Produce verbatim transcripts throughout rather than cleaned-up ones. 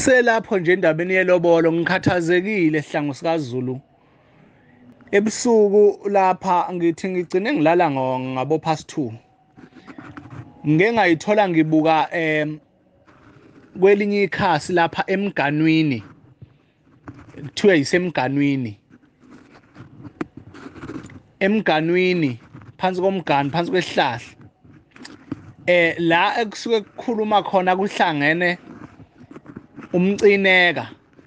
Selapho nje endabeni yelobolo ngikhathazekile sihlangu sikaZulu. Ebusuku lapha ngithi ngigcine ngilala ngabo past two. Ngike ngayithola ngibuka em kwelinye ikhasi lapha emganwini. Kuthiwa yisemganwini. Emganwini phansi komganu phansi kwesihlahla. Eh la ekusuke kukhuluma khona kuhlangene umcineka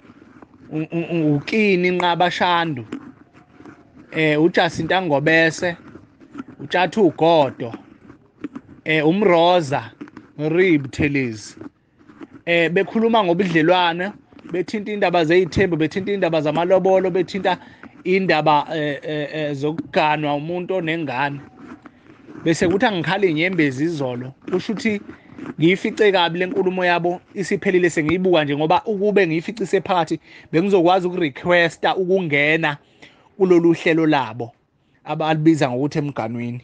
ukini nqabashandu eh uJacinta Ngobese uTshatha uGodo eh umroza Rib Tellers eh bekhuluma ngobudlelwane bethinta indaba zezithembu bethinta indaba zamalobolo bethinta indaba zokuganwa umuntu onengane bese kuthi angikhali inyembezi izolo kusho ukuthi ngiyifice kabi lenkulumo yabo isiphelile sengiyibuka nje ngoba ukube ngiyificise phakathi bengizokwazi ukurequesta ukungena kulolu hlelo labo abalibiza ngokuthi emganwini.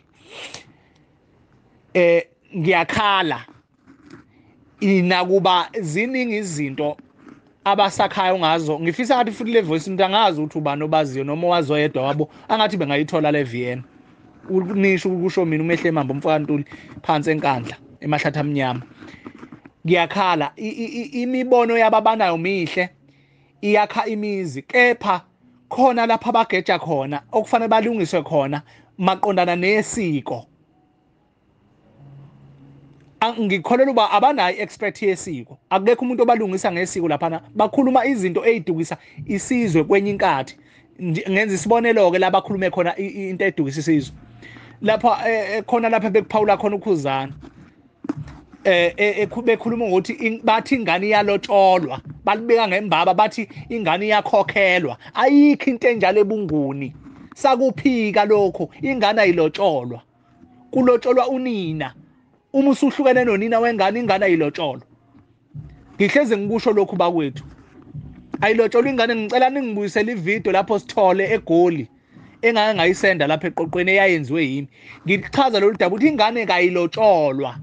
Eh ngiyakhala inakuba ziningi izinto abasakhayo ngazo ngifisa ngathi futhi le voice umuntu angazi ukuthi ubani obaziyo noma wazoyedwa wabo angathi bengayithola le V N unisho ukusho mina uMehlemamba Ntuli phansi eNkandla emahlathi amnyama. Ngiyakhala imibono yababanayo mihle iyakha imizi kepha khona lapha abageja khona okufanele balungiswe khona maqondana nesiko. Ngikholelwa uba abanayo expert yesiko akekho umuntu obalungisa ngesiko lapha bakhuluma izinto ezidukisa isizwe kwenye inkathi. Ngenza isibonelo ke la bakhulume khona into edukisa isizwe lapha khona lapha bekuphawula khona ukhuzana eh bekhuluma ukuthi bathi ingane iyalotsholwa balibeka ngembaba bathi ingane iyakhokhelwa ayikho into enjalo ebunguni sakuphika lokho ingane ayilotsholwa kulotsholwa unina uma usuhlukene nonina wengane ingane ayilotsholwa ngihleze ngikusho lokhu bakwethu ayilotsholwa ingane ngicela ningibuyisele ivideo lapho Sithole eGoli engake ngayisenda lapha eqoqweni eyayenziwe yimi ngichaza lolu daba ukuthi ingane kayilotsholwa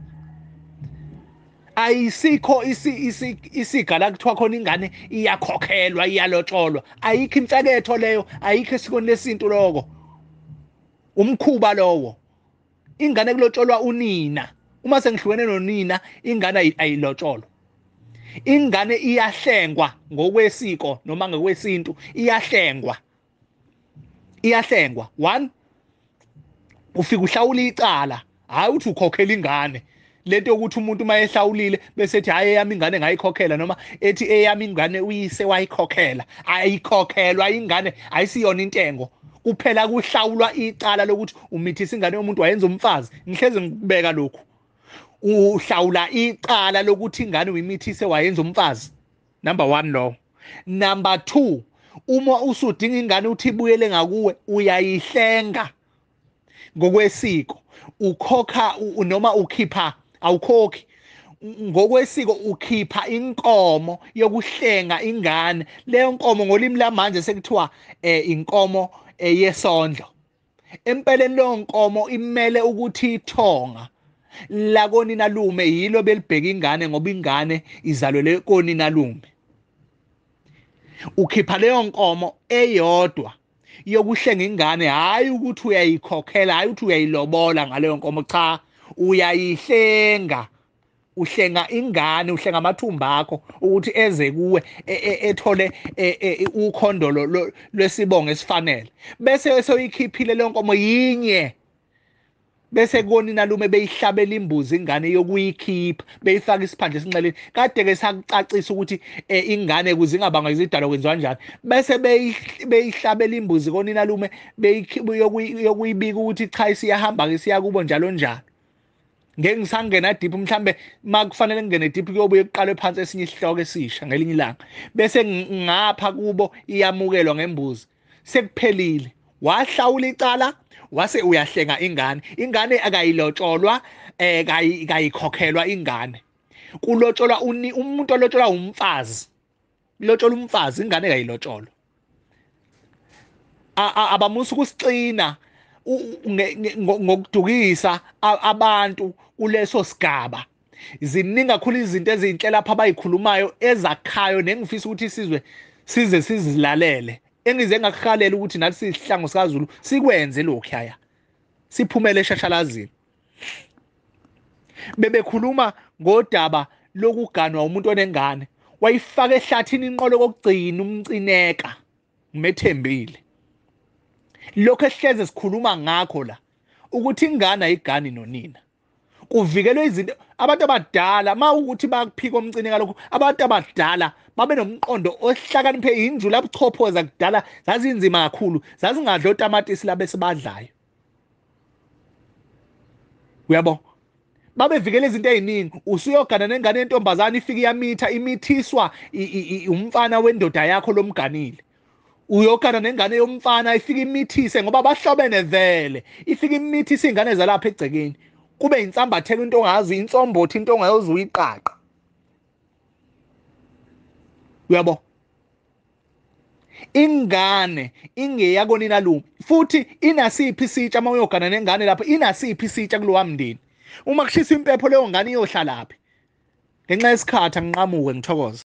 ayisikho isigala kuthiwa khona ingane iyakhokhelwa iyalotsholwa ayikho imfeketho leyo ayikho esikweni lesintu lokho umkhuba lowo ingane kulotsholwa unina uma sengihlukene nonina ingane ayilotsholwa ingane iyahlengwa ngokwesiko noma ngokwesintu iyahlengwa iyahlengwa one ufika uhlawula icala hayi uthi ukhokhela ingane lento yokuthi umuntu mayehlawulile bese ethi hayi eyami ingane ngayikhokhela noma ethi eyami ingane uyise wayikhokhela ayikhokhelwa ingane ayisiyona intengo kuphela kuhlawulwa icala lokuthi umithisa ingane yomuntu wayenza umfazi ngihleze ngikubeka lokhu uhlawula icala lokuthi ingane uyimithise wayenza umfazi number one lo number two uma usudinga ingane uthi ibuyele ngakuwe uyayihlenga ngokwesiko ukhokha noma ukhipha awukhokhi ngokwesiko ukhipha inkomo yokuhlenga ingane leyo nkomo ngolimi lamanje sekuthiwa eh inkomo yesondlo empeleni leyo nkomo imele ukuthi ithonga la konina lume yilo belibheka ingane ngoba ingane izalwele konina lume ukhipha leyo nkomo eyodwa yokuhlenga ingane hayi ukuthi uyayikhokhela hayi ukuthi uyayilobola ngaleyo nkomo cha uyayihlenga uhlenga ingane uhlenga amathumba akho ukuthi eze kuwe ethole ukhondolo lwesibongo esifanele bese soyikhiphile leyo nkomo yinye bese konina lume beyihlabela imbuzi ingane yokuyikhipha beyifaka isiphandle esinceleni kade ke sakucacisa ukuthi ingane kuze ingabanga izidalwa kwenziwa kanjani bese beyihlabela imbuzi konina lume yokuyibika ukuthi cha isiyahamba ke siya kubo njalo njalo ngeke ngisangena deep mhlambe makufanele ngene deep kuyobuye kuqalwe phansi esinye isihloko esisha ngelinye ilanga bese ngapha kubo iyamukelwa ngembuzi sekuphelile wahlawula icala wase uyahlenga ingane ingane akayilotsholwa eh kayikhokhelwa ingane kulotsholwa umuntu olotsholwa umfazi lotsholwa umfazi ingane kayilotsholwa abamusa ukusicina ngokudukisa abantu kuleso sigaba ziningi kakhulu izinto ezinhle lapha abayikhulumayo ezakhayo nengifisa ukuthi isizwe size sizilalele engize ngakuhalela ukuthi nathi sihlango sikaZulu sikwenze lokhu yaya siphumele eshashalazini. Bebekhuluma ngodaba lokuganwa umuntu onengane, wayifaka ehlathini inqolo kokugcina umcineka umethembile. Lokho esihleze sikhuluma ngakho la ukuthi ingane ayigani nonina, kuvikelwe izinto. Abantu abadala ma ukuthi bakuphika umcineka lokho, abantu abadala babe nomqondo ohlakaniphe. Injulu abuchophoza kudala zazinzima kakhulu, zazingadla otamatisi labe sibadlayo, uyabo. Babevikela izinto eziningi. Usuyogana nengane yentombazane ifike yamitha imithiswa umfana wendoda yakho lomganile. Uyogana nengane yomfana ifike imithise ngoba bahlobene vele, ifike imithise ingane zalapha egcekeni, kube insambathelo into ongazi, insombothi into ongayoze uyiqaqa, uyabo. Ingane ingeyako nina lu, futhi inasiphi isitsha uma uyogana nengane lapha, inasiphi isitsha kulowa mndeni. Uma kushisa impepho leyo ngane iyohlalaphi. Ngenxa yesikhathi angiqhamuke ngithokoze.